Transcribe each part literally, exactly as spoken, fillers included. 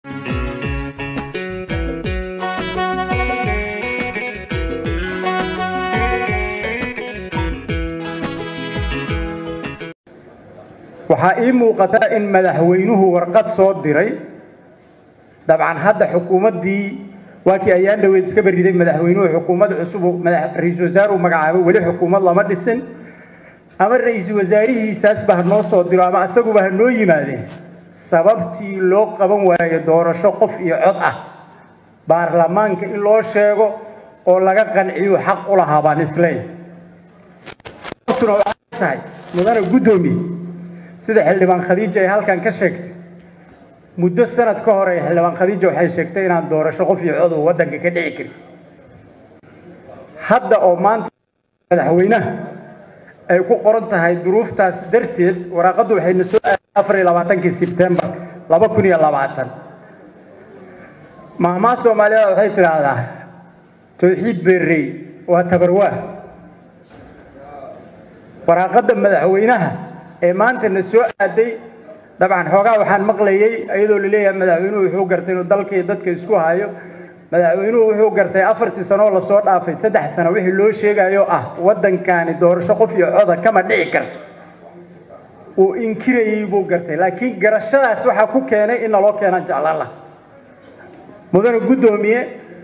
waxaa ii muuqata in madaxweynuhu warqad soo diray dabcan hadda xukuumaddii waa kii ayaan dhaweyd iska bariday madaxweynuhu xukuumad cusub ra'iisul wasaaruhu magacaabo weli xukuumad lama dhisin ama ra'iisul wasaarihiisaas baa noo soo diro ama asaguba ha noo yimaadeen sababtii loo qaban waayo doorasho qof iyo cod ah baarlamaanka in loo sheego oo laga qanciyo xaq u lahaa baan isleeyahay tahay mudane guddoomiye sida xildhibaan khadiija ay halkan ka sheegtay muddo sanad ka hor ay xildhibaan khadiija waxay sheegtay inaan doorasho qof iyo cod oo waddanka ka dhici karin hadda oo maanta madaxweynaha ay ku qoran tahay duruuftaas darteed waraaqadu waxayna soo aaday afar iyo labaatankii sebtembar laba kun iyo labaatan maamaha Soomaaliyeed waxay tiraahdaa tawxiid beerrey waa tabarwaa waraaqada madaxweynaha ee maanta na soo aaday dabcan xoogaa waxaan maqlayay iyadoo la leeyahay madaxweynuhu wuxuu gartay inuu dalka iyo dadka isku hayo madaxweynuhu wuxuu gartay afartii sano la soo dhaafay saddex sano wixii loo sheegayo ah waddankaani doorasho qof iyo cod kama dhici karto uu inkirayay buu gartay laakiin garashadaas waxa ku keenay in loo keeno jaclala mudane guddoomiye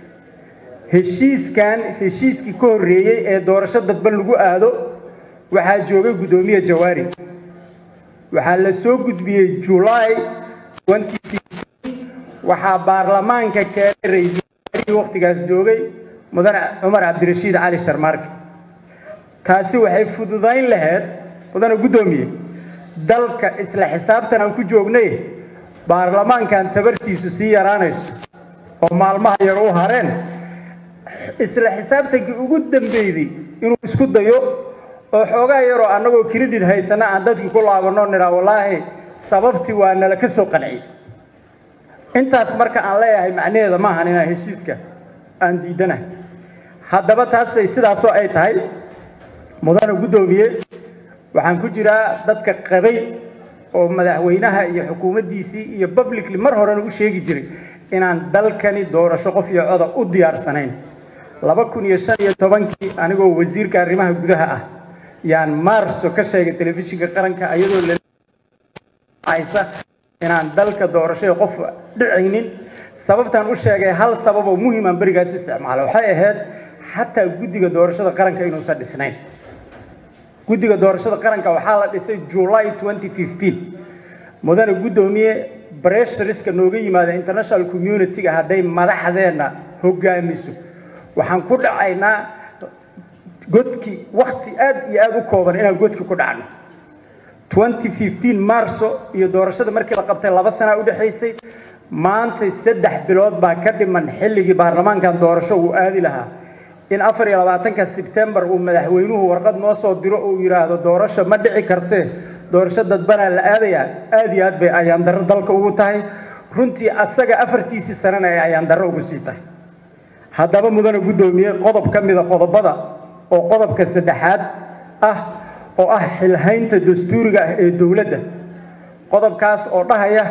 heshiiskan heshiiskii ka horreeyay ee doorasho dadban lagu aado waxaa joogay guddoomiye Jawaari waxaa la soo gudbiyay July twenty fifteen waxaa baarlamaanka keenay ra'iisul waqtigaas joogay mudane Cumar Cabdirashiid Cali Sharmaarke taasi waxay fududayn lahayd mudane guddoomiye dalka isla xisaabtan aan ku joognay baarlamaankan tabartiisu si yaraanayso oo maalmaha yar u hareen isla xisaabtankii ugu dambeeyay inuu isku dayo oo xoogaa yaroo annagoo credit haysana aan dadkii ku laabano nira wallaahi sababtii waa nala ka soo qanciyay intaas marka aan leeyahay macnaheedu ma ahan inaan heshiiska aan diidanahay haddaba taasay sidaasoo ay tahay mudane guddoomiye waxaan ku jiraa dadka qabay oo madaxweynaha iyo xukuumaddiisii iyo publicly mar hore ugu sheegi jiray inaan dalkani doorasho qof iyo cod u diyaarsanayn laba kun iyo shan iyo tobankii anigoo wasiirka arrimaha gudaha ah yaan maarso ka sheegay telefishinka qaranka ayadoo la aysa inaan dalka doorasho qof dhicaynin sababtan u sheegay hal sabab oo muhiim ah barigaas isticmaalo waxay ahayd xataa guddiga doorashada qaranka inuu sa dhisnayn guddiga doorashada qaranka waxaa la dhisay July twenty fifteen mudane guddoomiye pressure-iska nooga yimaada international community-ga hadday madaxdeena hogaamiso waxaan ku dhacaynaa godki waqti aad iyo aad u kooban inaan godki ku dhacno twenty fifteen Marso iyo doorashada markii la qabtay laba sano u dhaxaysay maanta saddex bilood baa ka dhiman xilligii baarlamaankan doorasho uu aadi lahaa in afar iyo labaatanka September uu madaxweynuhu warqad noo soo diro oo yiraahdo doorasho ma dhici kartee doorasho dadbana la aadaya aad iyo aad bay ayaan darro dalka ugu tahay runtii asaga afartiisi sanana ay ayaan darro ugu sii tahay haddaba mudane guddoomiye qodob ka mid ah qodobada oo qodobka saddexaad ah oo ah xilhaynta dastuuriga ah ee dawladda qodobkaas oo dhahaya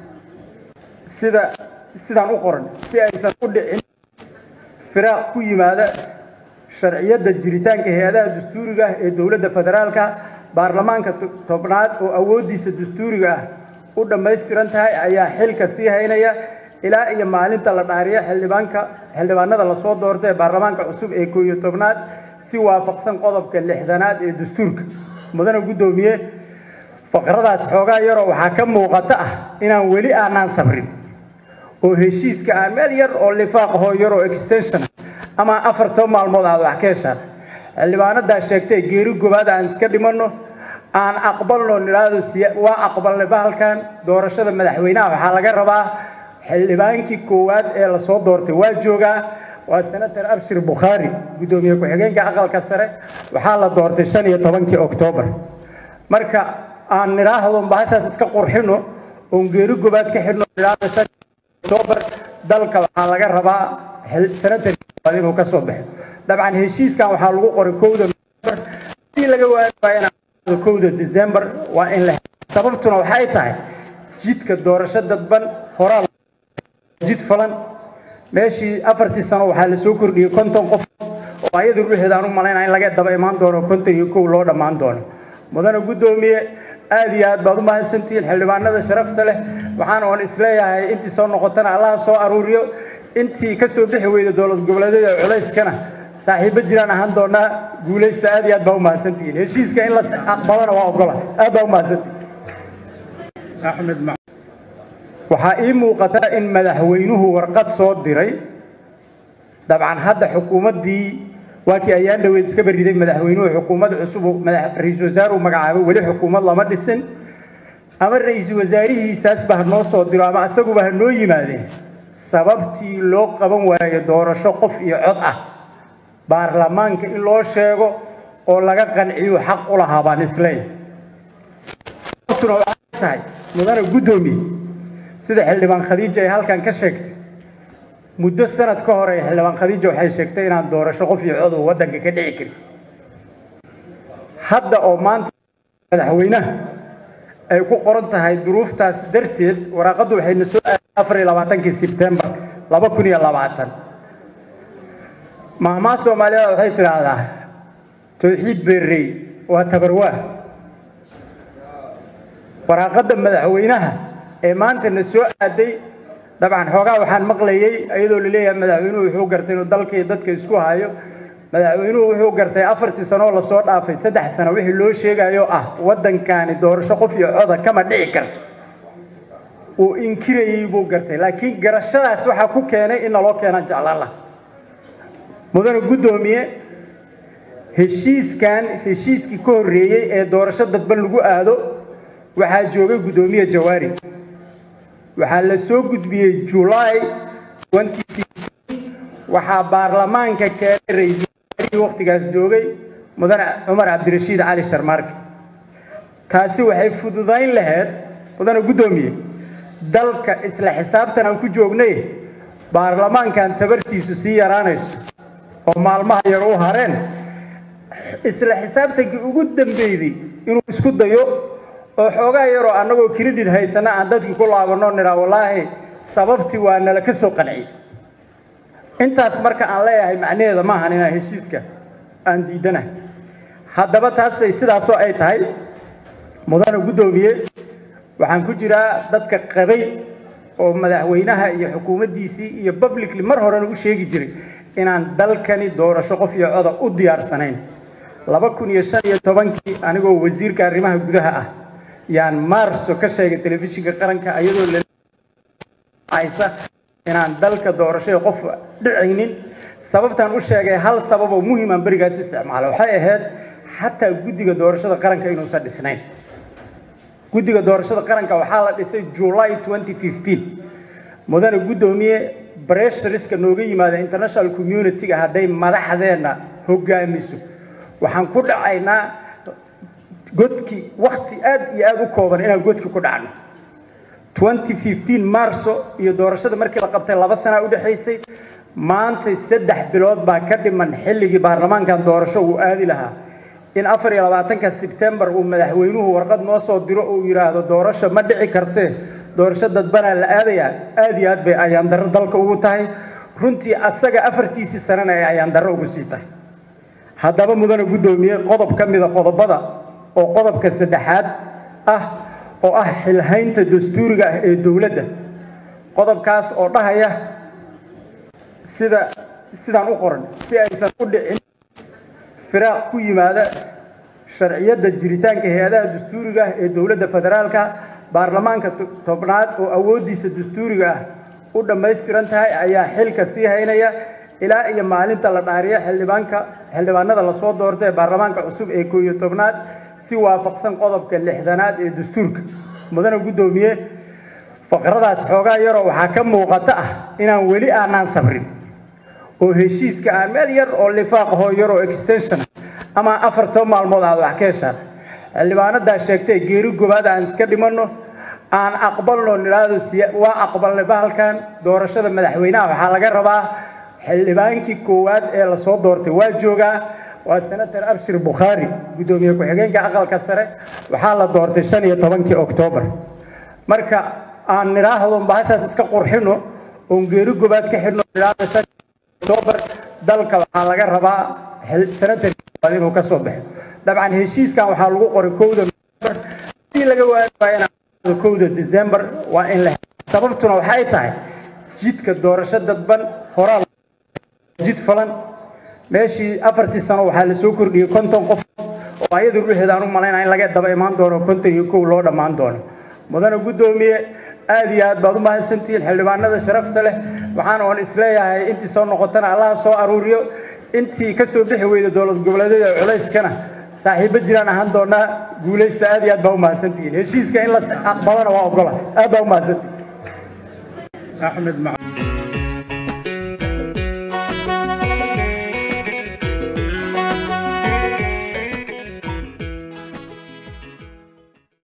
sida sidaan u qoran si aysan u dhicin firaaq ku yimaada sharciyada jiritaanka hay'adaha dastuuriga ah ee dawladda federaalka baarlamaanka tobnaad oo awoodiisa dastuuriga ah u dhameystiran tahay ayaa xilka sii haynaya ilaa iyo maalinta la dhaariyo xildhibaanka xildhibaanada la soo doortay baarlamaanka cusub ee koob iyo tobnaad si waafaqsan qodobka lixdanaad ee dastuurka mudane guddoomiye faqradaas xoogaa yaroo waxaa ka muuqata ah inaan weli aanaan sabrin oo heshiiska aan meel yar oo lifaaq hoo yar oo extension ama afarto maalmood aad wax ka heshaan xildhibaanadaa sheegtay geeri gobaad aan iska dhimanno aan aqbalno niraado waa aqbalnay bahalkan doorashada madaxweynaha waxaa laga rabaa xildhibaankii koowaad ee la soo doortay waa joogaa waa senator Abshir Bukhari guddoomiye ku-xigeenka aqalka sare waxaa la doortay shan iyo tobankii Oktoobar marka aan niraahdo baashaas iska qurxino oo geeri gobaad ka xidhno niraado shan Oktoobar dalka waxaa laga rabaa senator inuu ka soo baxo dabcan heshiiskan waxaa lagu qoray kowda November si laga waayo kowda December waa in la sababtuna waxay tahay jidka doorasho dadban horaa jid falan meeshii afartii sano waxaa la soo kordhiyey konton qof oo ayadu ruuxeedaan u malaynaa in laga daba imaan doono konton iyo kow loo dhammaan doono mudana guddoomiye aad iyo aad baad u mahadsantihiin xildhibaanada sharafta leh waxaan oon isleeyahay intii soo noqotana allaha soo aruuriyo intii ka soo bixi weyda dowlad goboleedyada culayskana saaxiibo jiraan ahaan doonaa guulaysta aad iyo aad baa u mahadsantihiin heshiiska in la aqbalana waa ogola aad baa u mahadsantihiin axmed waxaa ii muuqata in madaxweynuhu warqad soo diray dabcan hadda xukuumaddii waa kii ayaan dhaweyd iska bariday madaxweynuhu xukuumad cusub ra-iisul wasaare uu magacaabay weli xukuumad lama dhisin ama ra-iisul wasaarihiisaasba ha noo soo diro ama isaguba ha noo yimaadeen sababtii loo qaban waayo doorasho qof iyo cod ah baarlamaanka in loo sheego oo laga qanciyo xaq u lahaa baan isleeyahay mudana guddoomiye sida xildhibaan khadiija ay halkan ka sheegtay muddo sanad ka hor ay xildhibaan khadiija waxay sheegtay inaan doorasho qof iyo cod waddanka ka dhici karin hadda oo maanta madaxweynaha ay ku qoran tahay duruuftaas darteed waraaqaddu waxayna soo aaday afar iyo labaatankii sebtembar laba kun iyo labaatan maamaha soomaaliyeed waxay tidhaahdaa towxiid beerrey waa tabarwaa waraaqadda madaxweynaha ee maanta na soo aaday dabcan xoogaa waxaan maqlayay iyadoo la leeyahay madaxweynuhu wuxuu gartay inuu dalka iyo dadka isku hayo madaxweynuhu wuxuu gartay afartii sanoo lasoo dhaafay saddex sano wixii loo sheegayo ah waddankani doorasho qof iyo coda kama dhici karto uu inkirayay buu gartay laakiin garashadaas waxaa ku keenay in naloo keenaan jeclaan laha mudane guddoomiye heshiiskan heshiiskii ka horreeyey ee doorasho dadban lagu aado waxaa joogay guddoomiye jawaari waxaa la soo gudbiyey July waxaa baarlamaanka keenay ra-iisul wasaarihii waqtigaas joogay mudane cumar cabdirashiid cali sharmaarke taasi waxay fududayn lahayd mudane guddoomiye dalka isla xisaabtan aan ku joognay baarlamaankan tabartiisu sii yaraanayso oo maalmaha yar u hareen isla xisaabtankii ugu dambeeyay inuu isku dayo oo xoogaa yaroo annagoo credit haysana aan dadkii ku laabano nira wallaahi sababtii waa nala ka soo qanciyay intaas marka aan leeyahay macnaheeda ma ahan inaan heshiiska aan diidanahay haddaba taasay sidaasoo ay tahay mudane guddoomiye waxaan ku jiraa dadka qabay oo madaxweynaha iyo xukuumaddiisii iyo publicly mar horena u sheegi jiray inaan dalkani doorasho qof iyo coda u diyaarsanayn laba kun iyo shan iyo tobankii anigoo wasiirka arrimaha gudaha ah yaan maarso ka sheegay telefishinka qaranka ayadoo la aysa inaan dalka doorashada qof dhicaynin sababtan u sheegay hal sabab oo muhiim ah barigaas isticmaalo waxay ahayd xataa guddiga doorashada qaranka inuusan dhisnayn guddiga doorashada qaranka waxaa la dhisay July twenty fifteen mudane guddoomiye pressure-iska nooga yimaada international community-ga hadday madaxdeena hogaamiso waxaan ku dhacaynaa godki waqti aad iyo aad u kooban inaan godki ku dhacno twenty fifteen Marso iyo doorashada markii la qabtay laba sano u dhaxaysay maanta saddex bilood baa ka dhiman xilligii baarlamaankan doorasho uu aadi lahaa in afar iyo labaatanka September uu madaxweynuhu warqad noo soo diro oo yiraahdo doorasho ma dhici kartee doorasho dadbana la aadaya aad iyo aad bay ayaan darro dalka ugu tahay runtii asaga afartiisii sanana ay ayaan darro ugu sii tahay haddaba mudane guddoomiye qodob ka mid ah qodobada oo qodobka saddexaad ah oo ah xilhaynta dastuuriga ah ee dawladda qodobkaas oo dhahaya sida sidaan u qoran si aysan u dhicin firaaq ku yimaada sharciyada jiritaanka hay'adaha dastuuriga ah ee dawladda federaalka baarlamaanka tobnaad oo awoodiisa dastuuriga ah u dhammaystiran tahay ayaa xilka sii haynaya ilaa iyo maalinta la dhaariyo xildhibaanka xildhibaanada la soo doortay baarlamaanka cusub ee koob iyo tobnaad si waafaqsan qodobka lixdanaad ee dastuurka mudane guddoomiye faqradaas xoogaa yaroo waxaa ka muuqata ah inaan weli aanaan sabrin oo heshiiska aan meel yar oo lifaaq hoo yar oo extension ama afartan maalmood aad wax ka heshaan xildhibaanadaa sheegtay geeri gobaad aan iska dhimanno aan aqbalno niraado waa aqbalnay bahalkan doorashada madaxweynaha waxaa laga rabaa xildhibaankii koowaad ee la soo doortay waa joogaa waa senator Abshir Bukhari gudoomiye ku-xigeenka aqalka sare waxaa la doortay shan iyo tobankii Oktoobar marka aan niraahdo bahashaas iska qurxino oon geeri gobaad ka xidhno October dalka waxaa laga rabaa senator inuu ka soo baxo dabcan heshiiskan waxaa lagu qoray kowda November si laga waayana kowda December waa in la sababtuna waxay tahay jidka doorasho dadban horaa jid falan meeshii afartii sano waxaa la soo kordhiyay konton qof oo ayadu ruuxeedaan u malaynaa in laga daba imaan doono konton iyo kow loo dhammaan doono mudana gudoomiye aad iyo aad baad u mahadsantihiin xildhibaanada sharafta leh waxaan oon isleeyahay intii soo noqotana Allah soo aruuriyo intii ka soo bixi weyda dowlad goboleedyada culayskana saaxiibo jiraan ahaan doonaa guulaysta aad iyo aad baa u mahadsantihiin heshiiska in la aqbalana waa ogola aad baa u mahadsantihiin Ahmed